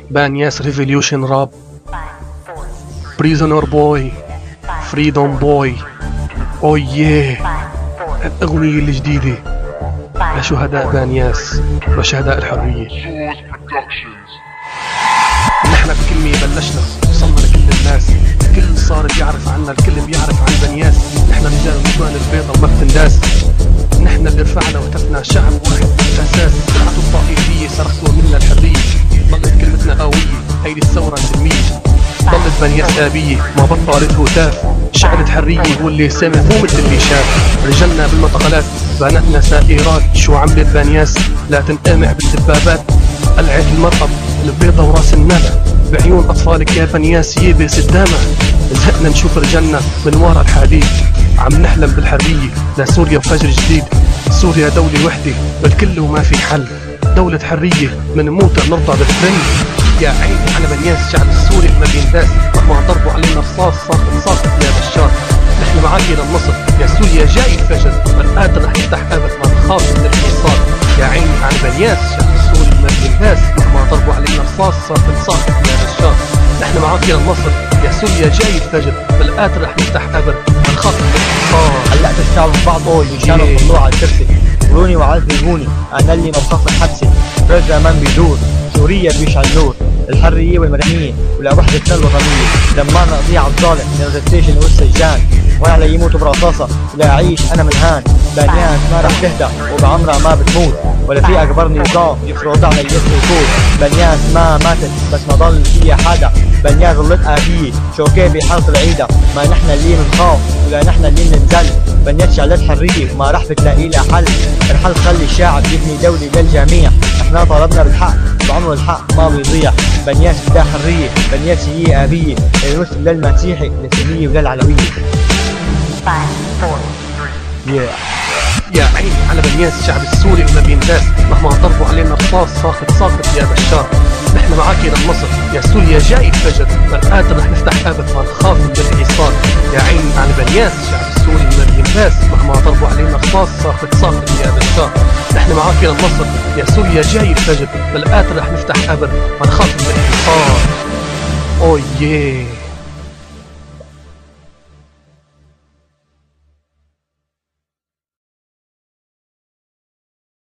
بانياس ريفوليوشن راب، بريزونر بوي، فريدوم بوي، اوه ياه. الأغنية الجديدة لشهداء بانياس وشهداء الحرية. نحن بكلمة بلشنا وصلنا لكل الناس، الكل صار بيعرف عنا، الكل بيعرف عن بانياس. نحن رجال المكان البيضة وما بتنداس، نحن اللي رفعنا وهتفنا شعب واحد أساس. سرعته الطائفية صرختوا منا الحرية، ضلت كلمتنا قوية هيدي الثورة السلمية. ضلت بانياس آبية ما بطلت هتاف، شعرة حرية هو اللي سمع مو مثل اللي شاف. رجلنا بالمعتقلات بناتنا سائرات، شو عملت بانياس لا تنقمع بالدبابات. قلعت المرأة البيضة وراس النمر، بعيون أطفالك يا بانياس يبس الدمع. زهقنا نشوف رجلنا من ورا الحديد، عم نحلم بالحرية لسوريا وفجر جديد. سوريا دولة وحدة بالكل وما في حل، دولة حرية من موتى نرضى بالفن. يا عيني على بانياس شعب السوري ما بينداس، مهما ضربوا علينا رصاص ساقط يا بشار. نحن معاك الى النصر يا سوريا جاي الفجر، والقادر رح نفتح ابد ما نخاف من الانتصار. يا عيني على بانياس شعب السوري ما بينداس، مهما ضربوا علينا رصاص ساقط يا بشار. نحن معاك الى النصر يا سوريا جاي الفجر، والقادر رح نفتح ابد ما نخاف من الانتصار. علقت الشعب ببعض قول كانوا يطلعوا على الكرسي، وروني وعذبوني انا اللي ما بخاف من حبسي. رجع من بيدور سوريا بيشعل نور، الحرية والمدنية ولا وحدتنا الوطنية. لما نقضيها على الظالم من الستيشن والسجان، وعلى يموت برصاصة ولا أعيش أنا من هان. بانياس ما رح تهدى وبعمرها ما بتموت، ولا في أكبر نظام يفرض على اليسر وفوت. بانياس ما ماتت بس ما ضل فيها حدا، بانياس ظلت آبية شوكة بحالة العيدة. ما نحن اللي منخاف ولا نحن اللي مننزل، بانياس شعلت حرية وما رح بتلاقي لها حل. الحل خلي الشعب يبني دولة للجميع، احنا طلبنا بالحق بعمر الحق ما بيضيع. بانياس بدها حرية، بانياس هي آبية للمسلم للمسيحي للسنية وللعلوية. 5 4 3 يا عيني على بانياس شعب السوري وما بينداس، مهما ضربوا علينا رصاص ساقط يا بشار. نحن معاك الى النصر يا سوريا جاي الفجر، والقادر رح نفتح ابد ما نخاف من الانتصار. يا عيني على بانياس شعب السوري وما بينداس، مهما ضربوا علينا رصاص ساقط يا بشار. نحن معاك الى النصر يا سوريا جاي الفجر، والقادر رح نفتح ابد ما نخاف من الانتصار. اوه ياه.